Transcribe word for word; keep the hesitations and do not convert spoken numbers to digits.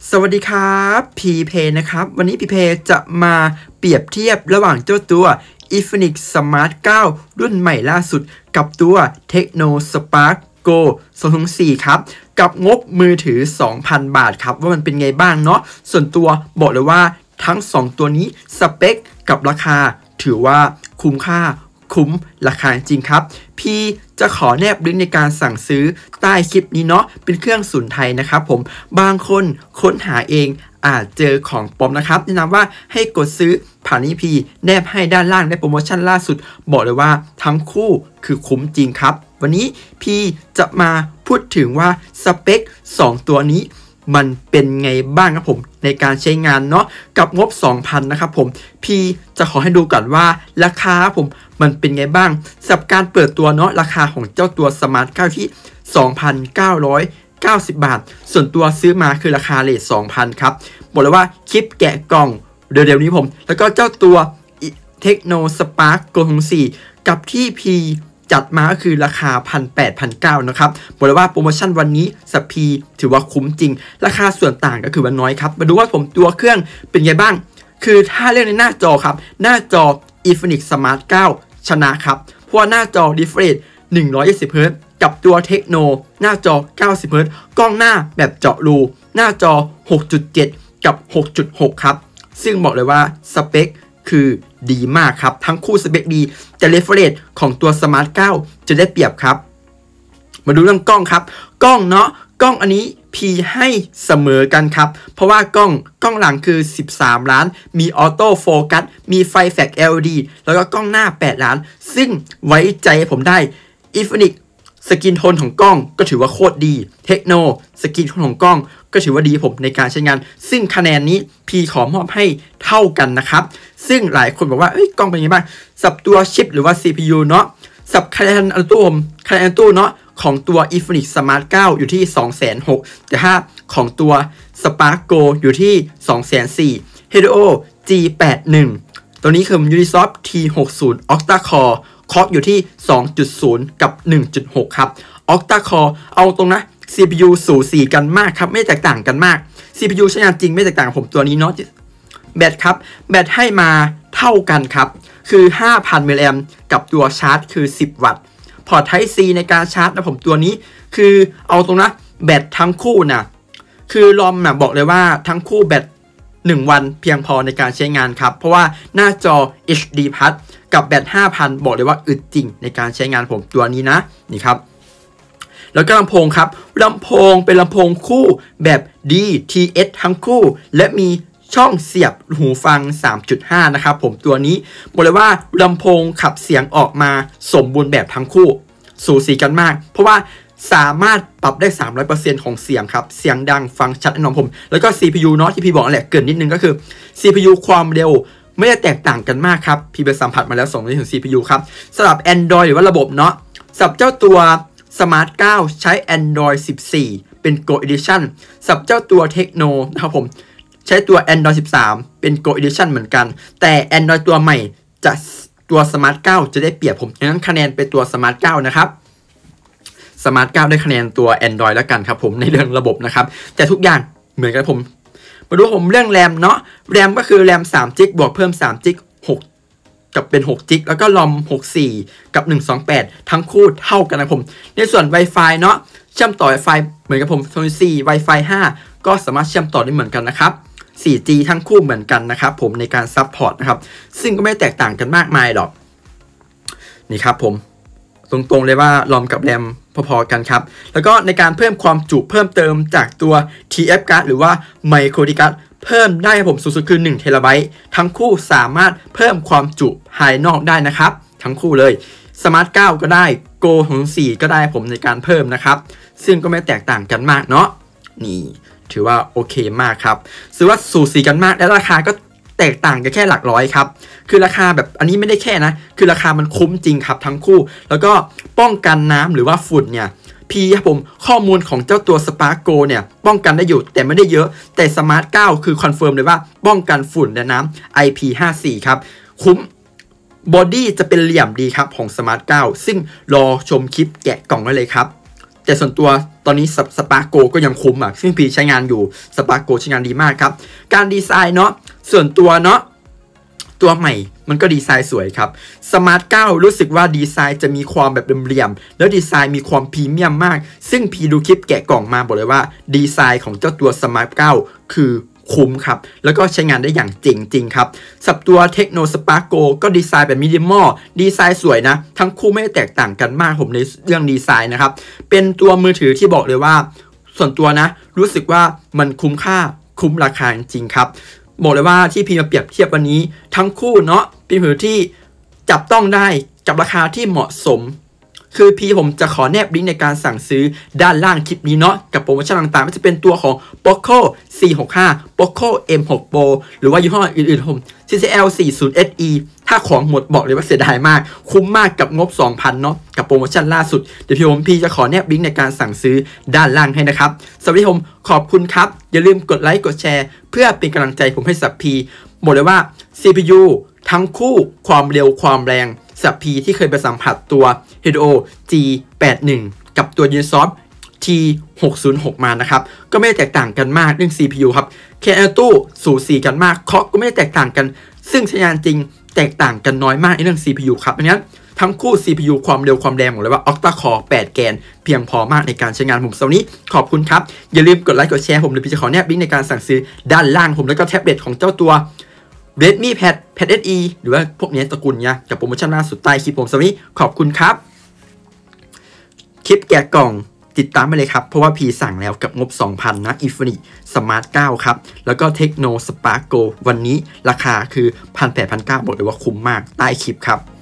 สวัสดีครับพีเพนะครับวันนี้พีเพจะมาเปรียบเทียบระหว่างเจ้าตัว Infinix Smart เก้า รุ่นใหม่ล่าสุดกับตัว Tecno Spark Go สองพันสี่ครับกับงบมือถือ สองพัน บาทครับว่ามันเป็นไงบ้างเนาะส่วนตัวบอกเลยว่าทั้งสองตัวนี้สเปคกับราคาถือว่าคุ้มค่าคุ้มราคาจริงครับพี่จะขอแนบลิงก์ในการสั่งซื้อใต้คลิปนี้เนาะเป็นเครื่องศูนย์ไทยนะครับผมบางคนค้นหาเองอาจเจอของปลอมนะครับแนะนำว่าให้กดซื้อผ่านนี้พี่แนบให้ด้านล่างในโปรโมชั่นล่าสุดบอกเลยว่าทั้งคู่คือคุ้มจริงครับวันนี้พี่จะมาพูดถึงว่าสเปคสองตัวนี้มันเป็นไงบ้างครับผมในการใช้งานเนาะกับงบ สองพัน นะครับผมพี่จะขอให้ดูก่อนว่าราคาผมมันเป็นไงบ้างสำหรับการเปิดตัวเนาะราคาของเจ้าตัว Smart เก้า ที่ สองพันเก้าร้อยเก้าสิบ บาทส่วนตัวซื้อมาคือราคาเรท สองพัน ครับบอกเลยว่าคลิปแกะกล่องเดี๋ยวๆนี้ผมแล้วก็เจ้าตัว Tecno Spark Go สี่ กับที่พีจัดมาก็คือราคา หนึ่งพันแปดร้อย หนึ่งพันเก้าร้อย นะครับบอกเลยว่าโปรโมชั่นวันนี้สัปพีถือว่าคุ้มจริงราคาส่วนต่างก็คือว่าน้อยครับมาดูว่าผมตัวเครื่องเป็นไงบ้างคือถ้าเรื่องในหน้าจอครับหน้าจอ Infinix Smart เก้า ชนะครับเพราะว่าหน้าจอ Refresh หนึ่งร้อยยี่สิบ เฮิร์ตซ์ กับตัว Tecno หน้าจอ เก้าสิบ เฮิร์ตซ์ กล้องหน้าแบบเจาะรูหน้าจอ หกจุดเจ็ด กับ หกจุดหก ครับซึ่งบอกเลยว่าสเปคคือดีมากครับทั้งคู่สเปคดีแต่ Refresh ของตัว Smart เก้า จะได้เปรียบครับมาดูเรื่องกล้องครับกล้องเนาะกล้องอันนี้พีให้เสมอกันครับเพราะว่ากล้องกล้องหลังคือสิบสามล้านมีออโต้โฟกัสมีไฟแฟลช แอล อี ดี แล้วก็กล้องหน้าแปดล้านซึ่งไว้ใจผมได้ Infinix สกินโทนของกล้องก็ถือว่าโคตรดี Tecno สกินโทนของกล้องก็ถือว่าดีผมในการใช้งานซึ่งคะแนนนี้พีขอมอบให้เท่ากันนะครับซึ่งหลายคนบอกว่าเอ้ยกล้องเป็นยังไงบ้างสับตัวชิปหรือว่า ซี พี ยู เนาะสับคะแนนอันตู้ผมคะแนนอันตู้เนาะของตัว Infinix Smart เก้า อยู่ที่ สองแสนหกหมื่น แต่ถ้าของตัว Spark Go อยู่ที่ สองแสนสี่หมื่น Helio จี แปดสิบเอ็ด ตัวนี้คือ Unisoc ที หกสิบ Octa Core คล็อกอยู่ที่ สองจุดศูนย์ กับ หนึ่งจุดหก ครับ Octa Core เอาตรงนะ ซี พี ยู สูสีกันมากครับไม่แตกต่างกันมาก ซี พี ยู ใช้งานจริงไม่แตกต่างกับผมตัวนี้เนาะแบตครับแบตให้มาเท่ากันครับคือ ห้าพัน มิลลิแอมป์กับตัวชาร์จคือ สิบ วัตต์พอร์ต Type C ในการชาร์จนะผมตัวนี้คือเอาตรงนะแบตทั้งคู่นะคือลอมนะบอกเลยว่าทั้งคู่แบตหนึ่งวันเพียงพอในการใช้งานครับเพราะว่าหน้าจอ เอช ดี พัด กับแบต ห้าพัน บอกเลยว่าอึดจริงในการใช้งานผมตัวนี้นะนี่ครับแล้วก็ลำโพงครับลำโพงเป็นลำโพงคู่แบบ ดี ที เอส ทั้งคู่และมีช่องเสียบหูฟัง สามจุดห้า นะครับผมตัวนี้บอกเลยว่าลำโพงขับเสียงออกมาสมบูรณ์แบบทั้งคู่สูสีกันมากเพราะว่าสามารถปรับได้ สามร้อยเปอร์เซ็นต์ ของเสียงครับเสียงดังฟังชัดแน่นอนผมแล้วก็ ซี พี ยู เนาะที่พี่บอกแหละเกินนิดนึงก็คือ ซี พี ยู ความเร็วไม่ได้แตกต่างกันมากครับพี่ไปสัมผัสมาแล้วสองในถึง ซี พี ยู ครับสำหรับ Android หรือว่าระบบเนาะสำหรับเจ้าตัว Smart เก้า ใช้ Android สิบสี่ เป็น Go Edition สำหรับเจ้าตัว Tecno นะครับผมใช้ตัว Android สิบสาม เป็น Go Edition เหมือนกันแต่ Android ตัวใหม่จะตัว Smart เก้า จะได้เปรียบผมดังนั้นคะแนนเป็นตัว Smart เก้า นะครับ Smart เก้า ได้คะแนนตัว Android แล้วกันครับผมในเรื่องระบบนะครับแต่ทุกอย่างเหมือนกันผมมาดูผมเรื่องแรมเนาะแรมก็คือแรมสามจิกบวกเพิ่มสามจิกหกกับเป็นหกจิกแล้วก็ลอมหกสิบสี่กับหนึ่งสองแปดทั้งคู่เท่ากันนะผมในส่วน Wi-Fi เนาะเชื่อมต่อ Wi-Fi เหมือนกับผมโซนี่ Wi-Fi ห้าก็สามารถเชื่อมต่อได้เหมือนกันนะครับ โฟร์จี ทั้งคู่เหมือนกันนะครับผมในการซัพพอร์ตนะครับซึ่งก็ไม่แตกต่างกันมากมายหรอกนี่ครับผมตรงๆเลยว่าลอมกับแรมพอๆกันครับแล้วก็ในการเพิ่มความจุเพิ่มเติมจากตัว ที เอฟ card หรือว่า Micro คาร์ด เพิ่มได้ผมสูงสุดคือหนึ่งเทราไบต์ทั้งคู่สามารถเพิ่มความจุภายนอกได้นะครับทั้งคู่เลย Smart เก้า ก็ได้ Go สี่ ก็ได้ผมในการเพิ่มนะครับซึ่งก็ไม่แตกต่างกันมากเนาะนี่ถือว่าโอเคมากครับซื้อว่าสูสีกันมากและราคาก็แตกต่างกันแค่หลักร้อยครับคือราคาแบบอันนี้ไม่ได้แค่นะคือราคามันคุ้มจริงครับทั้งคู่แล้วก็ป้องกันน้ำหรือว่าฝุ่นเนี่ยพี่ครับผมข้อมูลของเจ้าตัว Spark Go เนี่ยป้องกันได้อยู่แต่ไม่ได้เยอะแต่ Smart เก้า คือคอนเฟิร์มเลยว่าป้องกันฝุ่นและน้ำ ไอ พี ห้าสิบสี่ ครับคุ้มบอดี้จะเป็นเหลี่ยมดีครับของ Smart เก้า ซึ่งรอชมคลิปแกะกล่องได้เลยครับแต่ส่วนตัวตอนนี้สปาร์โกก็ยังคุ้มอ่ะซึ่งพีใช้งานอยู่สปาร์โกใช้งานดีมากครับการดีไซน์เนาะส่วนตัวเนาะตัวใหม่มันก็ดีไซน์สวยครับสมาร์ทเก้ารู้สึกว่าดีไซน์จะมีความแบบเหลี่ยมๆแล้วดีไซน์มีความพรีเมียมมากซึ่งพีดูคลิปแกะกล่องมาบอกเลยว่าดีไซน์ของเจ้าตัวสมาร์ทเก้าคือคุ้มครับแล้วก็ใช้งานได้อย่างจริงจริงครับสับตัว Tecno Spark Go ก็ดีไซน์แบบมินิมอลดีไซน์สวยนะทั้งคู่ไม่ได้แตกต่างกันมากผมในเรื่องดีไซน์นะครับเป็นตัวมือถือที่บอกเลยว่าส่วนตัวนะรู้สึกว่ามันคุ้มค่าคุ้มราคาจริงครับบอกเลยว่าที่พี่มาเปรียบเทียบวันนี้ทั้งคู่เนาะเป็นมือถือที่จับต้องได้กับราคาที่เหมาะสมคือพี่ผมจะขอแนบลิงก์ในการสั่งซื้อด้านล่างคลิปนี้เนาะกับโปรโมชั่นต่างๆไม่จะเป็นตัวของ Poco สี่ หก ห้า Poco เอ็ม หก Pro หรือว่ายี่ห้ออื่นๆผม ซี ซี แอล สี่สิบ เอส อี ถ้าของหมดบอกเลยว่าเสียดายมากคุ้มมากกับงบ สองพัน เนาะกับโปรโมชั่นล่าสุดเดี๋ยวพี่ผมพี่จะขอแนบลิงก์ในการสั่งซื้อด้านล่างให้นะครับสวัสดีผมขอบคุณครับอย่าลืมกดไลค์กดแชร์เพื่อเป็นกำลังใจผมให้สับพีบอกเลยว่า ซี พี ยู ทั้งคู่ความเร็วความแรงสับพีที่เคยไปสัมผัสตัว Helio จี แปดสิบเอ็ด กับตัว Unisoft ที หกศูนย์หก มานะครับก็ไม่ได้แตกต่างกันมากเรื่อง ซี พี ยู ครับแค่ตู้สูสีกันมากเคาะก็ไม่ได้แตกต่างกันซึ่งใช้งานจริงแตกต่างกันน้อยมากในเรื่อง ซี พี ยู ครับดังนั้นทั้งคู่ ซี พี ยู ความเร็วความแรงบอกเลยว่า Octa Core แปด แกนเพียงพอมากในการใช้งานผมสำหรับนี้ขอบคุณครับอย่าลืมกดไลค์กดแชร์ผมเดี๋ยวพี่จะขอแนบลิงก์ในการสั่งซื้อด้านล่างผมแล้วก็แท็บเล็ตของเจ้าตัวRedmi Pad Pad เอส อี หรือว่าพวกนี้ตระกูลเนี่ยกับโปรโมชั่นล่าสุดใต้คลิปผมสวัสดีขอบคุณครับคลิปแกะกล่องติดตามไปเลยครับเพราะว่าพีสั่งแล้วกับงบ สองพัน นะ Infinix Smart เก้า ครับแล้วก็ Tecno Spark Go วันนี้ราคาคือ หนึ่งพันแปดพันเก้าร้อย บอกเลยว่าคุ้มมากใต้คลิปครับ